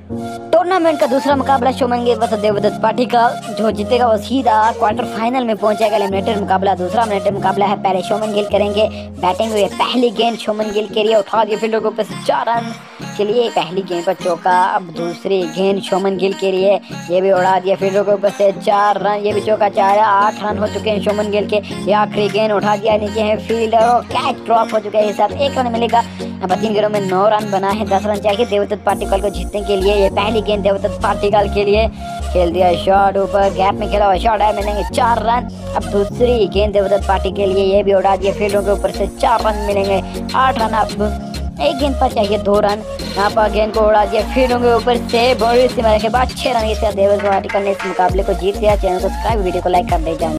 Tournament का दूसरा मुकाबला शुभमन गिल वर्सेस देवदत्त पाटिकल। जो जीतेगा वो सीधा क्वार्टर फाइनल में पहुंचेगा। एलिमिनेटर मुकाबला, दूसरा एलिमिनेटर मुकाबला है। पहले शुभमन गिल करेंगे बैटिंग हुई। पहली गेंद शुभमन गिल के लिए उठा दिया फील्डर के ऊपर से 4 रन के लिए। पहली गेंद पर चौका। अब दूसरी गेंद शुभमन गिल के लिए, ये भी उड़ा दिया फील्डर के ऊपर से 4 रन। ये भी चौका 4 8 रन हो चुके हैं शुभमन गिल के। ये आखिरी गेंद उठा दिया, नीचे है फील्डर और कैच ड्रॉप हो चुका है। इस 1 रन मिलेगा। अब 3 गेंदों में 9 रन बना है। 10 रन चाहिए देवदत्त पाटिकल को जीतने के लिए। ये पहली गेंद देवदत्त पाटिकल के लिए, खेल दिया शॉट, ऊपर गैप में खेला हुआ शॉट है, मिलेंगे 4 रन। अब दूसरी गेंद देवदत्त पाटिकल के लिए, ये भी उड़ा दिया फील्डर के ऊपर से 4 रन, मिलेंगे 8 रन। अब एक गेंद पर चाहिए 2 रन। यहाँ पर गेंद को उड़ा दिया फील्डों के ऊपर से बड़ी सी मारने के बाद 6 रन के साथ देवदत्त पाटिकल ने इस मुकाबले को जीत लिया। चैनल को सब्सक्राइब, वीडियो को लाइक कर दे जाए।